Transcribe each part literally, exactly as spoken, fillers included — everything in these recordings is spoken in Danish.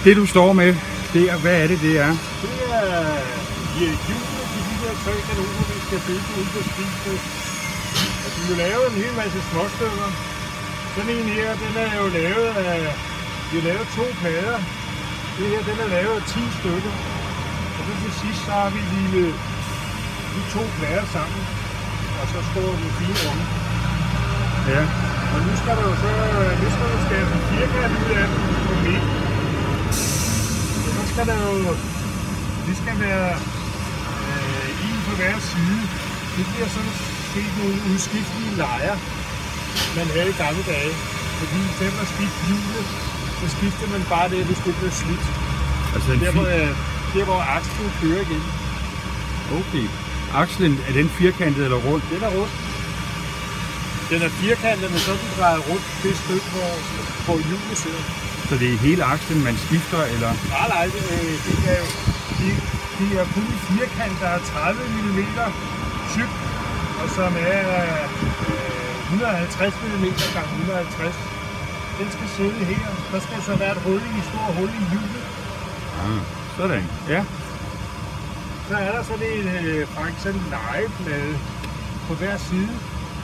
Det du står med, det er, hvad er det, det er? Det er hjulene til de der tre kanoner, vi skal bygge ud på skibet. Og de vil lave en hel masse småstykker. Sådan en her, den er jo lavet af, vi har lavet to plader. Det her, den er lavet af ti stykker. Og så til sidst, så har vi limet de to plader sammen. Og så står den fine runde. Ja. Og nu skal der jo så, nu skal der skabe en firkant ud af den på midten. Og så skal der jo, det skal være øh, en på hver side. Det bliver sådan set nogle udskiftelige lejer, man havde i gamle dage. Fordi i stedet for at skifte hjulet, så skifter man bare det, hvis det bliver slidt. Altså en der, hvor, fi- øh, der hvor akslen kører igen. Okay. Akslen, er den firkantet eller rund? Den er rund. Den er firkantet, men så den drejer rundt det stykke, hvor, hvor hjulet sidder. Så det er hele akslen, man skifter, eller? Nej, nej, det, det er jo, de, de er kun en firkant, der er tredive millimeter tyk, og som er øh, et hundrede og halvtreds millimeter gange et hundrede og halvtreds. Den skal sidde her. Der skal så være et hul i, et stort hul i hjulet. Ah, sådan, ja. Så er der sådan en, øh, faktisk sådan en legeplade på hver side.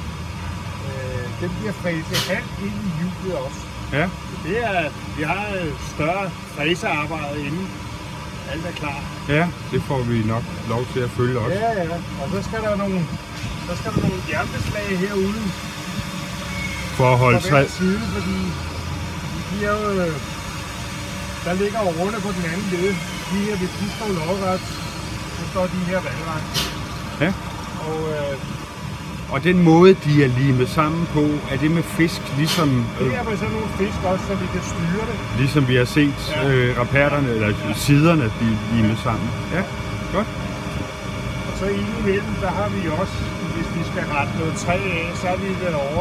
Øh, den bliver fræset halvt ind i hjulet også. Ja. Det er, vi har et større fræsearbejde inden alt er klar. Ja, det får vi nok lov til at følge også. Ja, ja. Og så skal der nogle, så skal der nogle jernbeslag herude. For at holde på hver træ. side, fordi de er jo, der ligger jo runde på den anden led. De her, hvis de står lodret, så står de her vandret. Ja. Og øh, Og den måde, de er limet sammen på, er det med fisk, ligesom, det øh, er med sådan nogle fisk også, så vi kan styre det. ligesom vi har set Ja. øh, rapærterne, eller siderne blive limet sammen. Ja, godt. Og så indimellem, der har vi også, hvis vi skal rette noget træ af, så har vi været over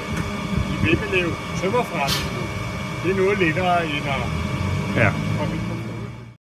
øh, i Vemmelev tømmerforretningen. Det er noget lettere end at Ja. komme ind på